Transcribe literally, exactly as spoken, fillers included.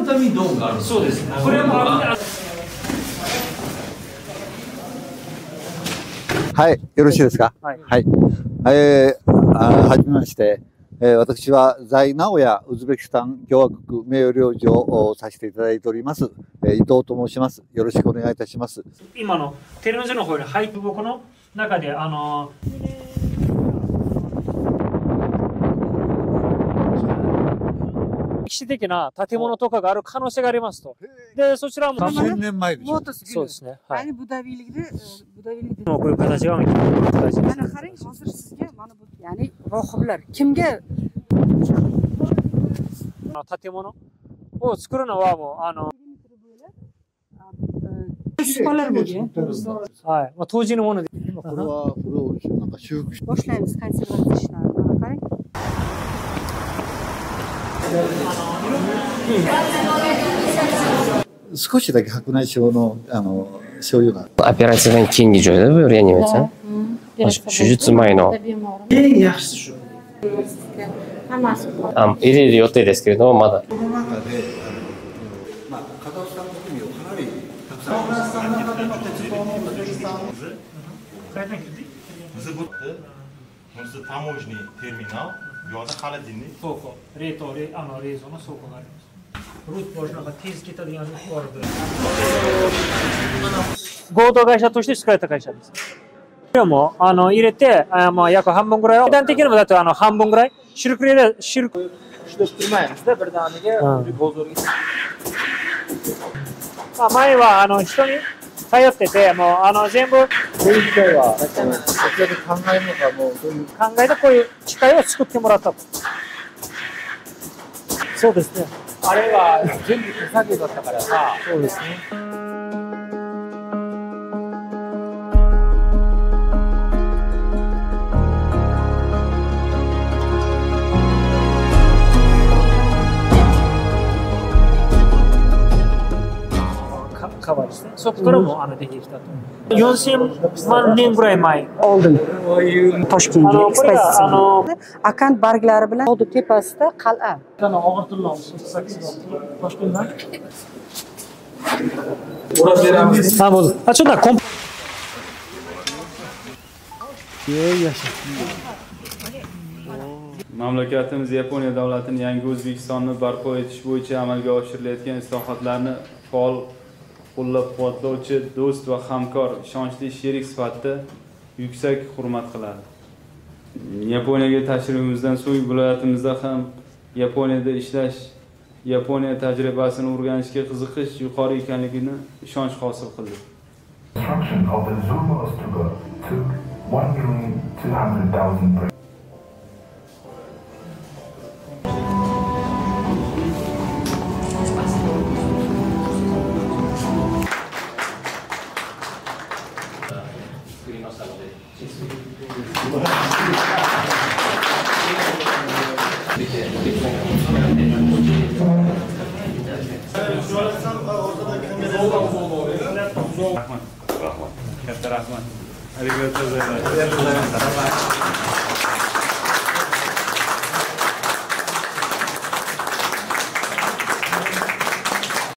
ためにドームがあるんですか？そうですね。これもはい、よろしいですか。はい。はい、えー、あはじめまして、えー、私は在名古屋ウズベキスタン共和国名誉領事をさせていただいております、えー、伊藤と申します。よろしくお願いいたします。 今のテレビの方に入って僕の中であの歴史的な建物とかがある可能性がありますと。で、そちらもせんねんまえでしょ。 そうですね。はい。 こういう形が形です。建物を作るのはもうあのはい。まあ当時のもので。 今これはこれをなんか修復して。少しだけ白内障のあの症状が。 Operatsiyadan keyingi joyda bu reanimatsiya. Shujitsu前の。 eng yaxshisi shu. あ、入れる予定ですけれどもまだ。 この中で、まあ片岡さんの国をかなりたくさん。 Burası taможный terminal, yo'da холодильник. 倉庫、冷凍、あの冷蔵の倉庫があります。ルートポジションがティースキットでやるワールド。合同会社として作られた会社です。これもあの入れて、あまあ約半分ぐらいは、値段的にもだとあの半分ぐらい、シルクレでシルク。まあ前はあの人に頼ってて、もうあの全部。 こういう機会は、そちらで考えるのかもうそういう考えてこういう機械を作ってもらったと。そうですね。 あれは全部手作業だったからさ。 そうですね。カバーですね。そこからもあのできたと。よんせんまんねんぐらい前。 Oldin. Toshkentga ekspozitsiya. Akant barglari bilan oldi tepasida qal'a. Kana og'irtirmoqchi Toshkentdan. O'rab beramiz. Ha bo'ldi. Ha shunda komp. Mamlakatimiz Yaponiya davlatining yangi O'zbekistonni barpo etish bo'yicha amalga oshirilayotgan islohotlarni faol qo'llab-quvvatlovchi do'st va hamkor ishonchli sherik sifatida yuksak hurmat qiladi. Yaponiyaga tashrifimizdan so'ng viloyatimizda ham Yaponiyada ishlash, Yaponiya tajribasini o'rganishga qiziqish yuqori ekanligini ishonch hosil qildik. Construction of the Zuma Stupa took one million two hundred thousand. Katta rahmat. Arigato gozaymasu.